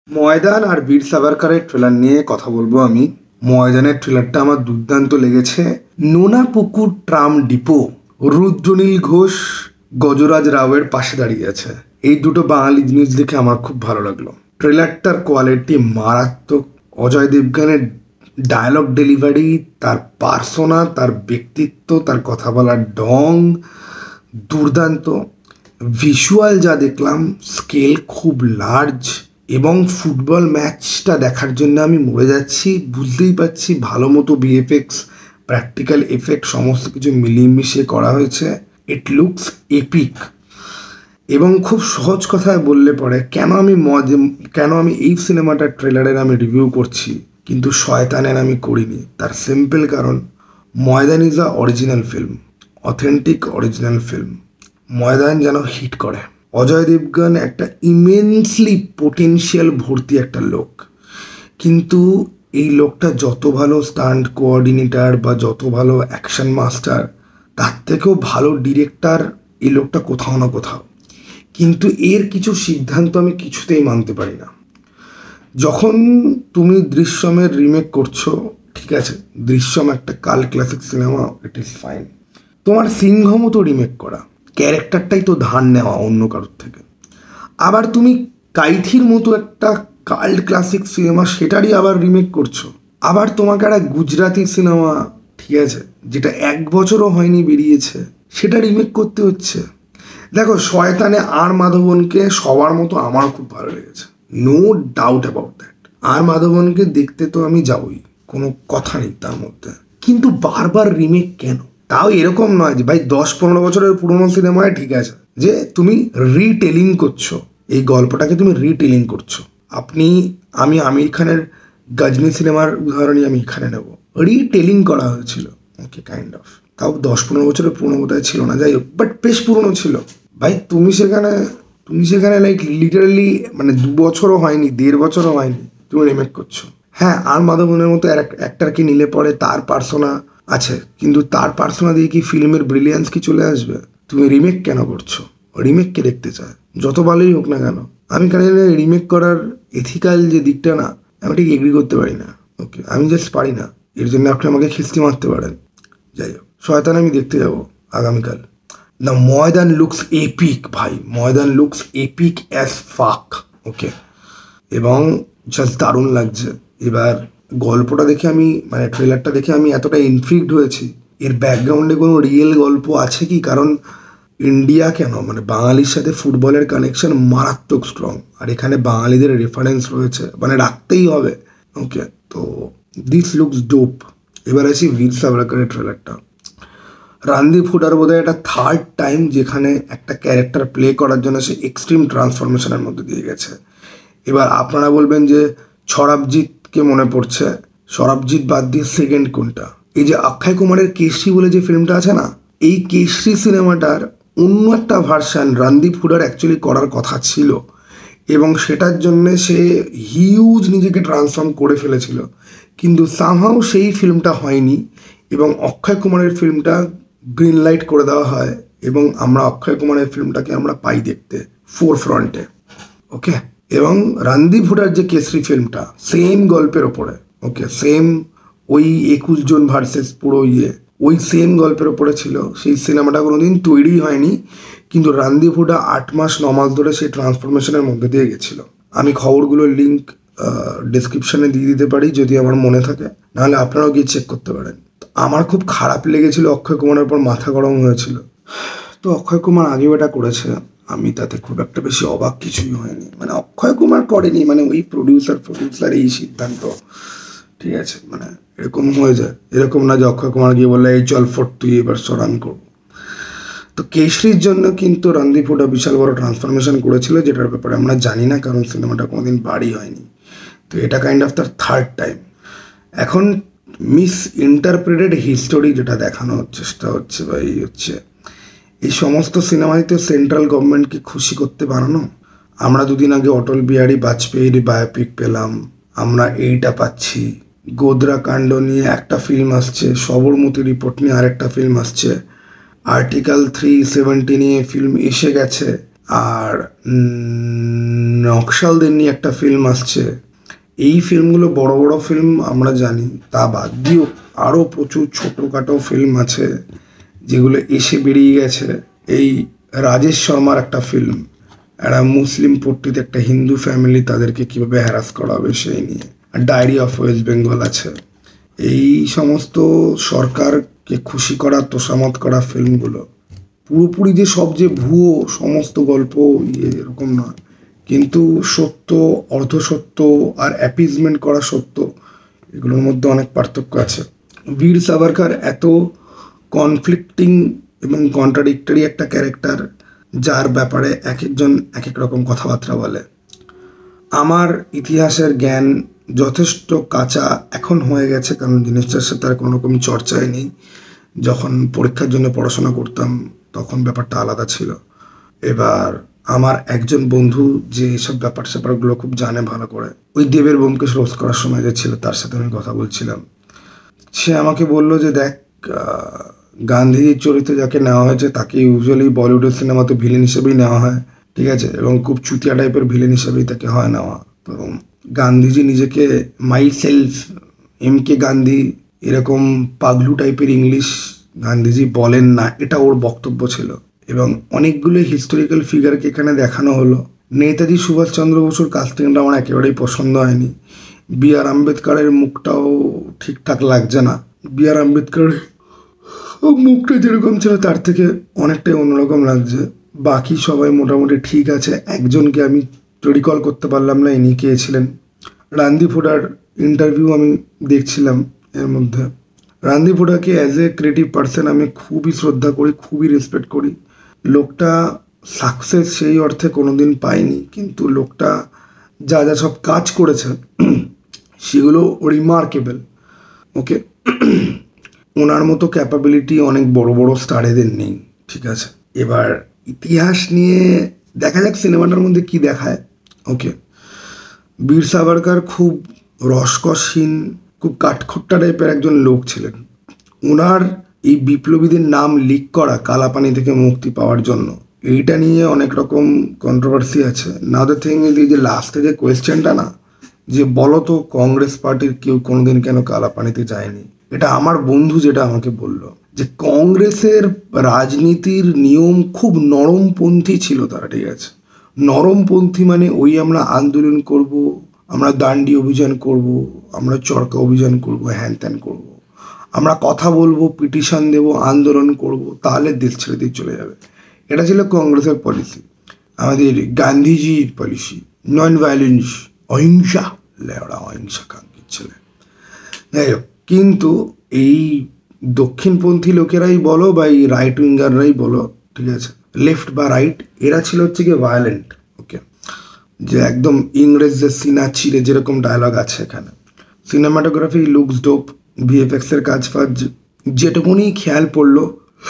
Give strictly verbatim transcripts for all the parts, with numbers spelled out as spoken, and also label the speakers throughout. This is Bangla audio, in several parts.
Speaker 1: ময়দান আর বীর সাভারকরের ট্রেলার নিয়ে কথা বলবো আমি। ময়দানের ট্রেলারটা আমার দুর্দান্ত লেগেছে। নোনাপুকুর ট্রাম ডিপো, রুদ্রনীল ঘোষ গজরাজ রাওয়ের পাশে দাঁড়িয়ে আছে। এই দুটো বাঙালি জিনিস দেখে আমার খুব ভালো লাগলো। ট্রেলারটার কোয়ালিটি মারাত্মক। অজয় দেবগানের ডায়লগ ডেলিভারি, তার পার্সোনা, তার ব্যক্তিত্ব, তার কথা বলার ঢং দুর্দান্ত। ভিজুয়াল যা দেখলাম, স্কেল খুব লার্জ এবং ফুটবল ম্যাচটা দেখার জন্য আমি মরে যাচ্ছি। বুঝতেই পারছি ভালো মতো ভিএফএক্স, প্র্যাকটিক্যাল এফেক্ট সমস্ত কিছু মিলিয়ে মিশিয়ে করা হয়েছে। It looks epic. এবং খুব সহজ কথায় বললে পরে কেন আমি মজ কেন আমি এই সিনেমাটার ট্রেলারের আমি রিভিউ করছি কিন্তু শয়তানের আমি করিনি, তার সিম্পল কারণ Maidaan is a original film, authentic original film. Maidaan যেন হিট করে। অজয় দেবগন একটা ইমেন্সলি পোটেনশিয়াল ভর্তি একটা লোক, কিন্তু এই লোকটা যত ভালো স্টান্ট কোঅর্ডিনেটর বা যত ভালো অ্যাকশন মাস্টার, তার থেকেও ভালো ডিরেক্টর এই লোকটা কোথাও না কোথাও। কিন্তু এর কিছু সিদ্ধান্ত আমি কিছুতেই মানতে পারি না। যখন তুমি দৃশ্যমের রিমেক করছো, ঠিক আছে, দৃশ্যম একটা কাল classic cinema, it is fine. তোমার সিংহ মতো রিমেক করা, ক্যারেক্টারটাই তো ধার নেওয়া অন্য কারোর থেকে। আবার তুমি কাইথির মতো একটা কাল্ট ক্লাসিক সিনেমা, সেটারই আবার রিমেক করছো। আবার তোমাকে একটা গুজরাটি সিনেমা, ঠিক আছে, যেটা এক বছরও হয়নি বেরিয়েছে, সেটা রিমেক করতে হচ্ছে। দেখো, শয়তানে আর মাধবনকে সবার মতো আমার খুব ভালো লেগেছে, নো ডাউট অ্যাবাউট দ্যাট। আর মাধবনকে দেখতে তো আমি যাবই, কোনো কথা নেই তার মধ্যে। কিন্তু বারবার রিমেক কেন? তাও এরকম নয় যে ভাই দশ পনেরো বছরের পুরোনো সিনেমায় ঠিক আছে, যে তুমি রিটেলিং করছো, এই গল্পটাকে তুমি রিটেলিং করছো। আপনি আমি আমির খানের গজনি সিনেমার উদাহরণই আমি এখানে নেব। রিটেলিং করা হয়েছিল, ওকে, কাইন্ড অফ। তাও দশ পনেরো বছরের পুরোনো বোধহয় ছিল না, যাই হোক, বাট বেশ পুরোনো ছিল। ভাই তুমি সেখানে তুমি সেখানে লাইক লিটারালি মানে দু বছরও হয়নি, দেড় বছরও হয়নি, তুমি রিমেক করছো। হ্যাঁ, আর মাধবনের মতো অ্যাক্টারকে নিলে পরে তার পার্সোনা আছে, কিন্তু তার পার্সোনা দিয়ে কি ফিল্মের ব্রিলিয়েন্স কি চলে আসবে? তুমি রিমেক কেন করছো? রিমেককে দেখতে চায়, যত ভালোই হোক না কেন। আমি কেন রিমেক করার এথিক্যাল যে দিকটা না, আমি ঠিক এগ্রি করতে পারি না। ওকে, আমি জাস্ট পারি না, এর জন্য আপনি আমাকে খিস্তি মারতে পারেন। যাই হোক, শয়তান আমি দেখতে যাবো আগামীকাল। না, ময়দান লুকস এপিক ভাই, ময়দান লুকস এপিক অ্যাজ ফাক। ওকে, এবং জাস্ট দারুণ লাগছে। এবার গল্পটা দেখে আমি মানে ট্রেলারটা দেখে আমি এতটা ইনট্রিগড হয়েছি, এর ব্যাকগ্রাউন্ডে কোনো রিয়েল গল্প আছে কি? কারণ ইন্ডিয়া কেন, মানে বাঙালির সাথে ফুটবলের কানেকশন মারাত্মক স্ট্রং, আর এখানে বাঙালিদের রেফারেন্স রয়েছে, মানে রাখতেই হবে। ওকে, তো দিস লুকস ডোপ। এবার আছি বীর সাভারকরের ট্রেলারটা। রণদীপ হুডার বোধহয় একটা থার্ড টাইম যেখানে একটা ক্যারেক্টার প্লে করার জন্য সে এক্সট্রিম ট্রান্সফরমেশনের মধ্যে দিয়ে গেছে। এবার আপনারা বলবেন যে সরবজিৎকে মনে পড়ছে, সরবজিৎ বাদ দিয়ে সেকেন্ড কোনটা? এই যে অক্ষয় কুমারের কেশরী বলে যে ফিল্মটা আছে না, এই কেশরী সিনেমাটার অন্য একটা ভার্সান রণদীপ হুডার অ্যাকচুয়ালি করার কথা ছিল, এবং সেটার জন্যে সে হিউজ নিজেকে ট্রান্সফর্ম করে ফেলেছিল, কিন্তু সামহাও সেই ফিল্মটা হয়নি, এবং অক্ষয় কুমারের ফিল্মটা গ্রিন লাইট করে দেওয়া হয়, এবং আমরা অক্ষয় কুমারের ফিল্মটাকে আমরা পাই দেখতে ফোর ফ্রন্টে। ওকে, এবং রণদীপ হুডার যে কেশরী ফিল্মটা সেম গল্পের ওপরে, ওকে, সেম ওই একুশ জন ভার্সেস পুরো ইয়ে ওই সেম গল্পের ওপরে ছিল। সেই সিনেমাটা কোনোদিন তৈরি হয়নি, কিন্তু রণদীপ হুডা আট মাস ন মাস ধরে সেই ট্রান্সফরমেশনের মধ্যে দিয়ে গেছিলো। আমি খবরগুলোর লিঙ্ক ডিসক্রিপশানে দিয়ে দিতে পারি যদি আমার মনে থাকে, নাহলে আপনারাও গিয়ে চেক করতে পারেন। আমার খুব খারাপ লেগেছিল, অক্ষয় কুমারের পর মাথা গরম হয়েছিল। তো অক্ষয় কুমার আগেও এটা করেছে, আমি তাতে খুব একটা বেশি অবাক কিছুই হয়নি। মানে অক্ষয় কুমার করেনি, মানে ওই প্রডিউসার প্রডিউসার এই সিদ্ধান্ত, ঠিক আছে, মানে এরকম হয়ে যায়। এরকম না যে অক্ষয় কুমার গিয়ে বললে এই চল ফোট তুই এবার সর আমি করবো। তো কেশরীর জন্য কিন্তু রণদীপ হুডা বিশাল বড় ট্রান্সফরমেশন করেছিল, যেটার ব্যাপারে আমরা জানি না, কারণ সিনেমাটা কোনোদিন বাড়ি হয়নি। তো এটা কাইন্ড অফ তার থার্ড টাইম। এখন মিস ইন্টারপ্রেটেড হিস্টোরি যেটা দেখানোর চেষ্টা হচ্ছে বা এই হচ্ছে, এই সমস্ত সিনেমায় তো সেন্ট্রাল গভর্নমেন্টকে খুশি করতে বানানো। আমরা দুদিন আগে অটল বিহারী বাজপেয়ীর বায়োপিক পেলাম, আমরা এইটা পাচ্ছি। গোদরা কাণ্ড নিয়ে একটা ফিল্ম আসছে, সবরমতী রিপোর্ট নিয়ে আরেকটা ফিল্ম আসছে, আর্টিকেল থ্রি সেভেন্টি নিয়ে ফিল্ম এসে গেছে। আর নকশালদের নিয়ে একটা ফিল্ম আসছে। এই ফিল্মগুলো বড় বড় ফিল্ম আমরা জানি, তা বাদ দিয়েও আরও প্রচুর ছোটোখাটো ফিল্ম আছে যেগুলো এসে বেরিয়ে গেছে। এই রাজেশ শর্মার একটা ফিল্ম, একটা মুসলিম পট্টিতে একটা হিন্দু ফ্যামিলি, তাদেরকে কীভাবে হ্যারাস করা হবে সেই নিয়ে। আর ডায়েরি অফ ওয়েস্ট বেঙ্গল আছে। এই সমস্ত সরকারকে খুশি করা, তোষামত করা ফিল্মগুলো পুরোপুরি যে সব যে ভুয়ো সমস্ত গল্প ইয়ে এরকম নয়, কিন্তু সত্য, অর্ধসত্য আর অ্যাপিজমেন্ট করা সত্য, এগুলোর মধ্যে অনেক পার্থক্য আছে। বীর সাভারকর এত কনফ্লিক্টিং এবং কন্ট্রাডিক্টরি একটা ক্যারেক্টার, যার ব্যাপারে এক একজন এক এক রকম কথাবার্তা বলে। আমার ইতিহাসের জ্ঞান যথেষ্ট কাঁচা এখন হয়ে গেছে, কারণ জিনিসটার সাথে আর কোনো রকম চর্চাই নেই। যখন পরীক্ষার জন্য পড়াশোনা করতাম তখন ব্যাপারটা আলাদা ছিল। এবার আমার একজন বন্ধু যে এসব ব্যাপার স্যাপারগুলো খুব জানে ভালো করে, ওই দেবের বোমকেশ রোজ করার সময় যে ছিল, তার সাথে আমি কথা বলছিলাম। সে আমাকে বলল যে দেখ, গান্ধীজির চরিত্রে যাকে নেওয়া হয়েছে তাকে ইউজুয়ালি বলিউডের সিনেমাতে ভিলেন হিসেবেই নেওয়া হয়, ঠিক আছে, এবং খুব চুতিয়া টাইপের ভিলেন হিসেবেই তাকে হয় নেওয়া। তো গান্ধীজি নিজেকে myself M K Gandhi এরকম পাগলু টাইপের ইংলিশ গান্ধীজি বলেন না, এটা ওর বক্তব্য ছিল। এবং অনেকগুলো হিস্টোরিক্যাল ফিগারকে এখানে দেখানো হলো। নেতাজি সুভাষচন্দ্র বসুর কাস্টিংটা আমার একেবারেই পছন্দ হয়নি। বি আর আম্বেদকরের মুখটাও ঠিকঠাক লাগছে না। বি আর আম্বেদকর মুখটা যেরকম ছিল তার থেকে অনেকটাই অন্যরকম লাগছে। বাকি সবাই মোটামুটি ঠিক আছে। একজনকে আমি রিকল করতে পারলাম না, ইনি কে ছিলেন। রানদীপ হুডার ইন্টারভিউ আমি দেখছিলাম এর মধ্যে। রানদীপ হুডাকে অ্যাজ এ ক্রিয়েটিভ পার্সন আমি খুবই শ্রদ্ধা করি, খুবই রেসপেক্ট করি। লোকটা সাকসেস সেই অর্থে কোনো দিন পায়নি, কিন্তু লোকটা যা যা সব কাজ করেছে সেগুলো রিমার্কেবল। ওকে, ওনার মতো ক্যাপাবিলিটি অনেক বড় বড় স্টারেদের নেই, ঠিক আছে। এবার ইতিহাস নিয়ে দেখা যাক সিনেমাটার মধ্যে কি দেখায়। ওকে, বীর সাভারকর খুব রসকসহীন, খুব কাঠখোট্টা টাইপের একজন লোক ছিলেন। ওনার এই বিপ্লবীদের নাম লিক করা কালাপানি থেকে মুক্তি পাওয়ার জন্য, এইটা নিয়ে অনেক রকম কন্ট্রোভার্সি আছে। নাও দ্য থিং ইজ, এই যে লাস্টে যে কোয়েশ্চেনটা না, যে বলো তো কংগ্রেস পার্টির কেউ কোনোদিন কেন কালাপানিতে যায়নি, এটা আমার বন্ধু যেটা আমাকে বলল, যে কংগ্রেসের রাজনীতির নিয়ম খুব নরমপন্থী ছিল তারা, ঠিক আছে। নরমপন্থী মানে ওই আমরা আন্দোলন করব, আমরা দান্ডি অভিযান করব, আমরা চরকা অভিযান করব, হ্যান ত্যান করব, আমরা কথা বলবো, পিটিশন দেব, আন্দোলন করব, তাহলে দেশ ছেড়ে দিয়ে চলে যাবে। এটা ছিল কংগ্রেসের পলিসি। আমাদের গান্ধীজির পলিসি নন ভায়োলেন্স, অহিংসা, লেওড়া অহিংসা কাঙ্ক্ষিত ছেলে। যাই হোক, কিন্তু এই দক্ষিণপন্থী লোকেরাই বলো বা এই রাইট উইঙ্গাররাই বলো, ঠিক আছে, লেফট বা রাইট, এরা ছিল হচ্ছে গিয়ে ভায়োলেন্ট। ওকে, যে একদম ইংরেজদের সিনা ছিঁড়ে যেরকম ডায়লগ আছে এখানে। সিনেমাটোগ্রাফি লুকস ডোপ, ভিএফএক্সের কাজ ফাজ যেটুকুনি খেয়াল পড়লো,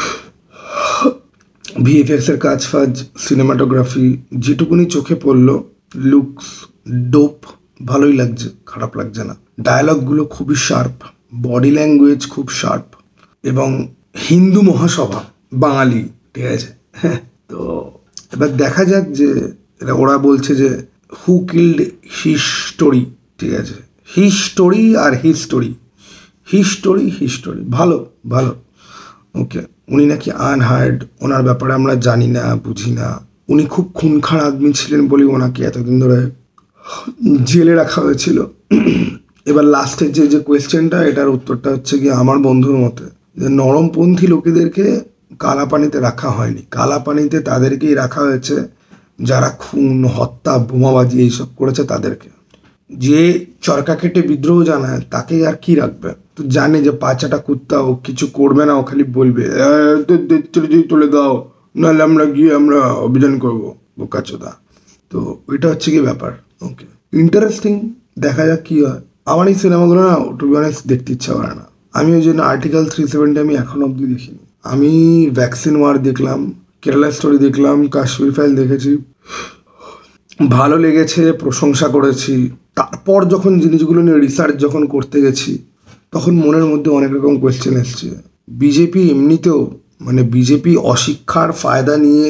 Speaker 1: ভিএফএক্সের কাজ ফাজ সিনেমাটোগ্রাফি যেটুকুনি চোখে পড়লো, লুকস ডোপ, ভালোই লাগছে, খারাপ লাগছে না। ডায়লগগুলো খুবই শার্প, বডি ল্যাঙ্গুয়েজ খুব শার্প, এবং হিন্দু মহাসভা বাঙালি, ঠিক আছে। তো এবার দেখা যাক যে এটা ওরা বলছে যে হু কিল্ড হিস্টোরি, ঠিক আছে, হিস্টোরি আর হিস্টোরি, হিস্টোরি হিস্টোরি ভালো ভালো। ওকে, উনি নাকি আনহার্ড, ওনার ব্যাপারে আমরা জানি না, বুঝি না। উনি খুব খুনখার আদমি ছিলেন বলে ওনাকে এতদিন ধরে জেলে রাখা হয়েছিল। এবার লাস্টের যে যে কোয়েশ্চেনটা, এটার উত্তরটা হচ্ছে কি আমার বন্ধুর মতে, যে নরমপন্থী লোকেদেরকে কালাপানিতে রাখা হয়নি, কালাপানিতে তাদেরকেই রাখা হয়েছে যারা খুন, হত্যা, বোমাবাজি এইসব করেছে তাদেরকে। যে চরকা কেটে বিদ্রোহ জানায় তাকে আর কি রাখবে? তো জানে যে পাঁচাটা কুত্তা, ও কিছু করবে না, ও খালি বলবে চলে দাও, নাহলে আমরা গিয়ে আমরা অভিযান করবো, বোকাচোদা। তো ওইটা হচ্ছে কি ব্যাপার। ওকে, ইন্টারেস্টিং, দেখা যাক কী হয়। আমার এই সিনেমাগুলো না টু বি অনেস্ট দেখতে ইচ্ছা করে না। আমি ওই জন্য আর্টিকেল থ্রি সেভেন্টি আমি এখনো অবধি দেখিনি। আমি ভ্যাকসিন ওয়ার দেখলাম, কেরালা স্টোরি দেখলাম, কাশ্মীর ফাইল দেখেছি, ভালো লেগেছে, প্রশংসা করেছি। তারপর যখন জিনিসগুলো নিয়ে রিসার্চ যখন করতে গেছি, তখন মনের মধ্যে অনেক রকম কোয়েশ্চেন এসছে। বিজেপি এমনিতেও, মানে বিজেপি অশিক্ষার ফায়দা নিয়ে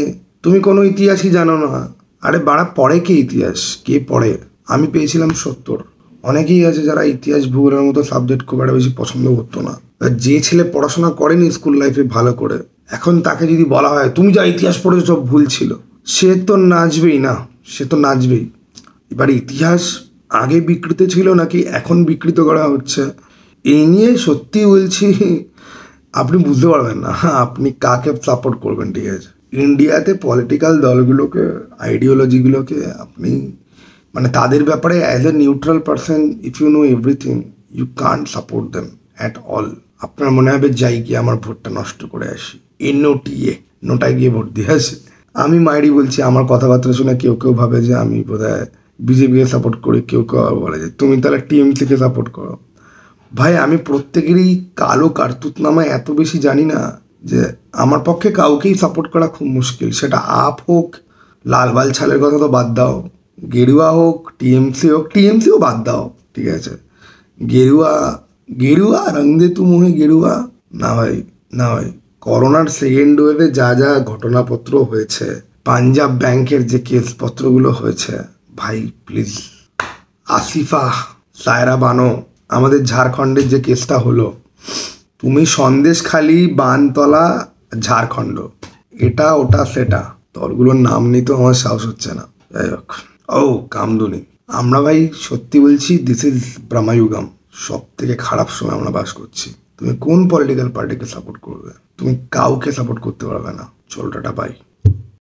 Speaker 1: তুমি কোনো ইতিহাসই জানো না। আরে বাড়া, পড়ে কে ইতিহাস? কে পড়ে? আমি পেয়েছিলাম সত্তর। অনেকেই আছে যারা ইতিহাস ভূগোলের মতো সাবজেক্ট খুব একটা বেশি পছন্দ করতো না। যে ছেলে পড়াশোনা করেনি স্কুল লাইফে ভালো করে, এখন তাকে যদি বলা হয় তুমি যা ইতিহাস পড়েছো সব ভুল ছিল, সে তো নাচবেই না, সে তো নাচবেই। এবার ইতিহাস আগে বিকৃত ছিল নাকি এখন বিকৃত করা হচ্ছে, এই নিয়ে সত্যি বলছি আপনি বুঝতে পারবেন না আপনি কাকে সাপোর্ট করবেন। ঠিক আছে, ইন্ডিয়াতে পলিটিক্যাল দলগুলোকে, আইডিওলজিগুলোকে আপনি মানে তাদের ব্যাপারে as a neutral person, if you know everything, you can't support them at all. আপনার মনে হবে যাই গিয়ে আমার ভোটটা নষ্ট করে আসি, এ নোটিয়ে নোটায় গিয়ে ভোট দিয়ে আসে। আমি মাইরি বলছি, আমার কথাবার্তা শুনে কেউ কেউ ভাবে যে আমি বোধহয় বিজেপিকে সাপোর্ট করি, কেউ কেউ বলে যে তুমি তাহলে টিএমসিকে সাপোর্ট করো। ভাই, আমি প্রত্যেকেরই কালো কার্তুতনামা এত বেশি জানি না যে আমার পক্ষে কাউকেই সাপোর্ট করা খুব মুশকিল। সেটা আপ হোক, লাল বাল ছালের কথা তো বাদ দাও, গেরুয়া হোক, টিএমসি হোক, টিএমসিও বাদ দাও, ঠিক আছে, গেরুয়া গেরুয়া রঙদে তু মোহে গেরুয়া। না ভাই, না ভাই, করোনার সেকেন্ড ওয়েভে যা যা ঘটনাপত্র হয়েছে, পাঞ্জাব ব্যাংকের যে কেসপত্রগুলো হয়েছে, ভাই প্লিজ, আসিফা সায়রা বানো, আমাদের ঝাড়খণ্ডের যে কেসটা হলো, তুমি সন্দেশখালি, বানতলা, ঝাড়খণ্ড, এটা ওটা সেটা, দলগুলোর নাম নিতেও আমার সাহস হচ্ছে না। যাই হোক, ও কামদুনি, আমরা ভাই সত্যি বলছি, দিস ইজ ব্রহ্মযুগম, সব থেকে খারাপ সময় আমরা বাস করছি। তুমি কোন পলিটিক্যাল পার্টিকে সাপোর্ট করবে? তুমি কাউকে সাপোর্ট করতে পারবে না। চল টাটা, বাই।